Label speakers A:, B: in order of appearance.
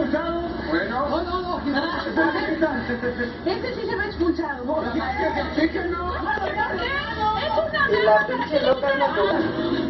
A: expulsado? Bueno.
B: No. Este sí se va expulsado.
A: Sí que no.
B: ¿Por qué? Es una
C: Y la pinche loca es natural.